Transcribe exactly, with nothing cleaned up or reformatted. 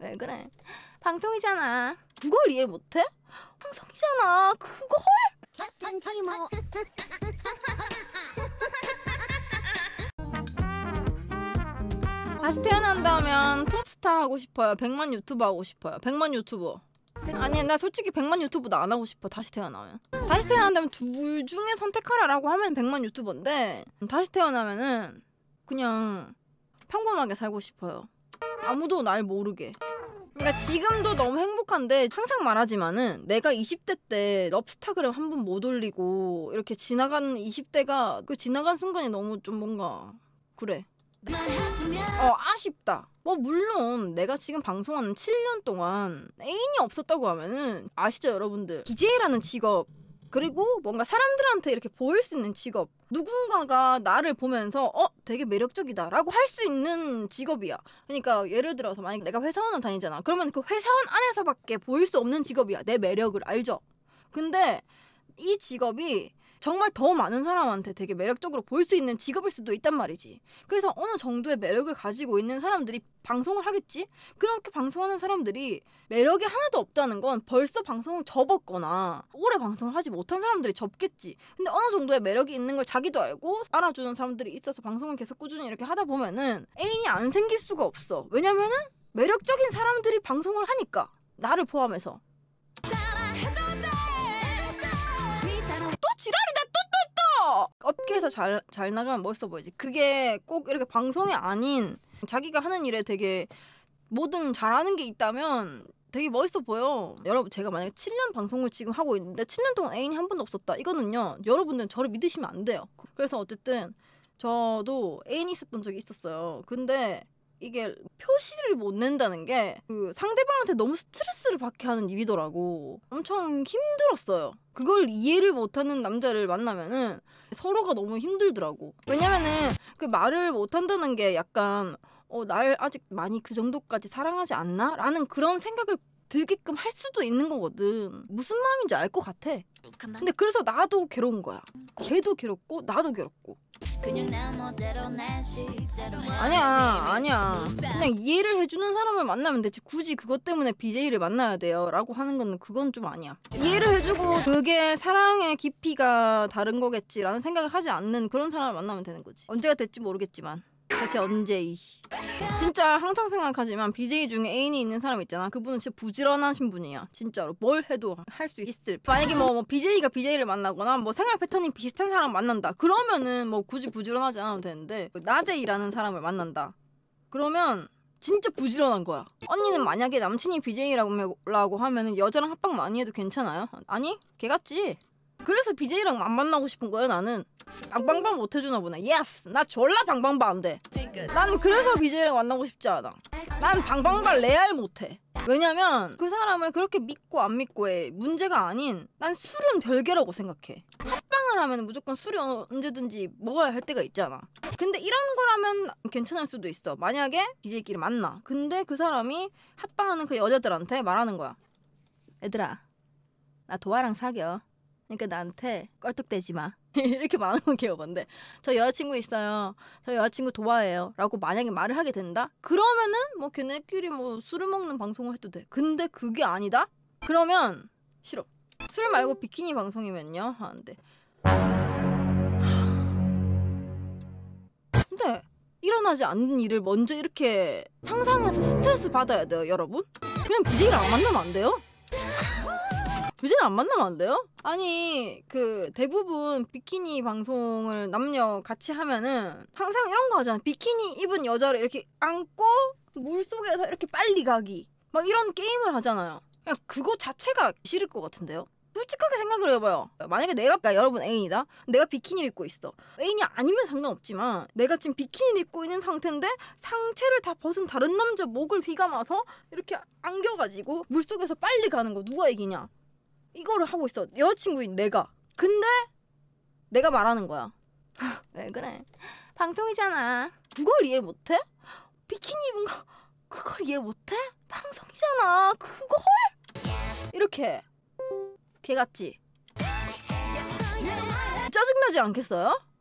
왜 그래? 방송이잖아. 그걸 이해 못해? 방송이잖아. 그걸? 뭐. 다시 태어난다면 톱스타 하고 싶어요? 백만 유튜버 하고 싶어요? 백만 유튜버. 아니 나 솔직히 백만 유튜버도 안 하고 싶어. 다시 태어나면 다시 태어난다면 둘 중에 선택하라라고 하면 백만 유튜버인데, 다시 태어나면은 그냥 평범하게 살고 싶어요. 아무도 날 모르게. 그러니까 지금도 너무 행복한데 항상 말하지만은 내가 이십 대 때 럽스타그램 한 번 못 올리고 이렇게 지나가는 이십 대가 그 지나간 순간이 너무 좀 뭔가 그래. 어 아쉽다. 뭐 물론 내가 지금 방송하는 칠 년 동안 애인이 없었다고 하면은 아시죠 여러분들? 디제이라는 직업, 그리고 뭔가 사람들한테 이렇게 보일 수 있는 직업, 누군가가 나를 보면서 어? 되게 매력적이다 라고 할 수 있는 직업이야. 그러니까 예를 들어서 만약에 내가 회사원을 다니잖아. 그러면 그 회사원 안에서밖에 보일 수 없는 직업이야. 내 매력을 알죠? 근데 이 직업이 정말 더 많은 사람한테 되게 매력적으로 보일 수 있는 직업일 수도 있단 말이지. 그래서 어느 정도의 매력을 가지고 있는 사람들이 방송을 하겠지? 그렇게 방송하는 사람들이 매력이 하나도 없다는 건 벌써 방송을 접었거나 오래 방송을 하지 못한 사람들이 접겠지. 근데 어느 정도의 매력이 있는 걸 자기도 알고 알아주는 사람들이 있어서 방송을 계속 꾸준히 이렇게 하다 보면은 애인이 안 생길 수가 없어. 왜냐면은 매력적인 사람들이 방송을 하니까, 나를 포함해서. 지랄이다 또 또 또! 업계에서 잘, 잘 나가면 멋있어 보이지. 그게 꼭 이렇게 방송이 아닌 자기가 하는 일에 되게 뭐든 잘하는 게 있다면 되게 멋있어 보여. 여러분 제가 만약에 칠 년 방송을 지금 하고 있는데 칠 년 동안 애인이 한 번도 없었다. 이거는요 여러분들은 저를 믿으시면 안 돼요. 그래서 어쨌든 저도 애인이 있었던 적이 있었어요. 근데 이게 표시를 못 낸다는 게 그 상대방한테 너무 스트레스를 받게 하는 일이더라고. 엄청 힘들었어요. 그걸 이해를 못하는 남자를 만나면은 서로가 너무 힘들더라고. 왜냐면은 그 말을 못한다는 게 약간 어, 날 아직 많이 그 정도까지 사랑하지 않나? 라는 그런 생각을 들게끔 할 수도 있는 거거든. 무슨 마음인지 알 것 같아. 근데 그래서 나도 괴로운 거야. 걔도 괴롭고 나도 괴롭고. 아니야 아니야 그냥 이해를 해주는 사람을 만나면 되지. 굳이 그것 때문에 비제이를 만나야 돼요 라고 하는 건 그건 좀 아니야. 이해를 해주고 그게 사랑의 깊이가 다른 거겠지라는 생각을 하지 않는 그런 사람을 만나면 되는 거지. 언제가 될지 모르겠지만 대체 언제. 이씨 진짜 항상 생각하지만 비제이 중에 애인이 있는 사람 있잖아. 그분은 진짜 부지런하신 분이야. 진짜로 뭘 해도 할 수 있을. 만약에 뭐, 뭐 비제이가 비제이를 만나거나 뭐 생활 패턴이 비슷한 사람 만난다 그러면은 뭐 굳이 부지런하지 않아도 되는데, 낮에 일하는 사람을 만난다 그러면 진짜 부지런한 거야. 언니는 만약에 남친이 비제이라고 하면은 여자랑 합방 많이 해도 괜찮아요? 아니 걔같지. 그래서 비제이랑 안 만나고 싶은 거야. 나는 방방방 못 해주나 보네. 예스! 나 졸라 방방바 안 돼. 난 그래서 비제이랑 만나고 싶지 않아. 난 방방바 레알 못해. 왜냐면 그 사람을 그렇게 믿고 안 믿고의 문제가 아닌, 난 술은 별개라고 생각해. 합방을 하면 무조건 술이 언제든지 먹어야 할 때가 있잖아. 근데 이런 거라면 괜찮을 수도 있어. 만약에 비제이끼리 만나. 근데 그 사람이 합방하는 그 여자들한테 말하는 거야. 얘들아 나 도아랑 사겨. 그러니까 나한테 껄떡대지 마. 이렇게 말하는 건 개업인데, 저 여자친구 있어요. 저 여자친구 도와해요. 라고 만약에 말을 하게 된다? 그러면은 뭐 걔네끼리 뭐 술을 먹는 방송을 해도 돼. 근데 그게 아니다? 그러면 싫어. 술 말고 비키니 방송이면요? 하는데. 근데 일어나지 않는 일을 먼저 이렇게 상상해서 스트레스 받아야 돼요 여러분? 그냥 비제이를 안 만나면 안 돼요? 비제이를 안 만나면 안 돼요? 아니 그 대부분 비키니 방송을 남녀 같이 하면은 항상 이런 거 하잖아. 비키니 입은 여자를 이렇게 안고 물속에서 이렇게 빨리 가기 막 이런 게임을 하잖아요. 그냥 그거 자체가 싫을 것 같은데요? 솔직하게 생각을 해봐요. 만약에 내가 그러니까 여러분 애인이다? 내가 비키니를 입고 있어. 애인이 아니면 상관없지만 내가 지금 비키니를 입고 있는 상태인데 상체를 다 벗은 다른 남자 목을 휘감아서 이렇게 안겨가지고 물속에서 빨리 가는 거 누가 이기냐? 이거를 하고 있어. 여자친구인 내가. 근데 내가 말하는 거야. 왜 그래? 방송이잖아. 그걸 이해 못해? 비키니 입은 거 그걸 이해 못해? 방송이잖아. 그걸? 이렇게. 걔같지? 짜증나지 않겠어요?